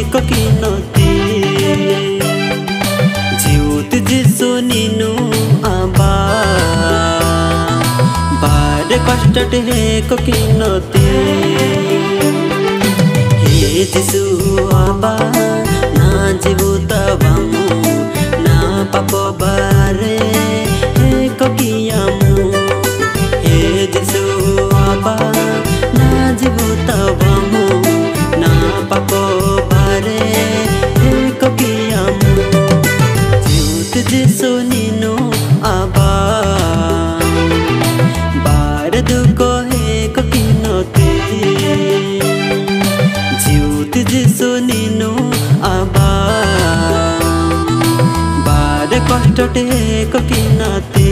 ककिनते जीवत जिसो नीनु आबा बारे कष्ट हे ककिनते हे जिसु आबा ना जीवत बामु ना पाप बारे हे ककियामु हे जिसु आबा ना जीवत बामु ना पाप बारे हे ककियामु जीवत जिसु नीनु आबा बारे दुख हे ककिनते जीवत जिसु नीनु आबा बारे कष्ट हे ककिनते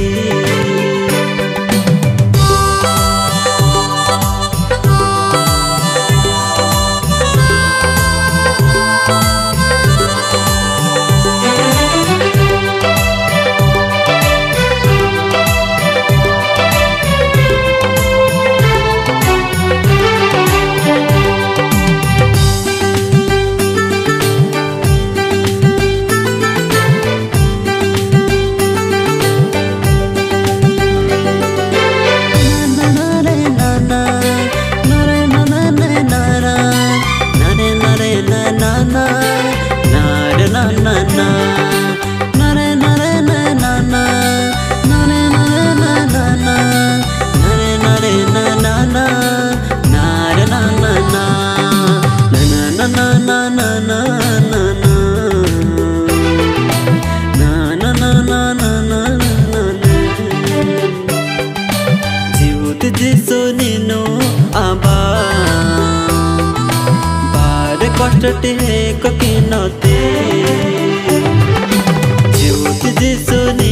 जीवत जिसु नीनु आबा बारे कष्ट हे ककिनते जीवत जिसु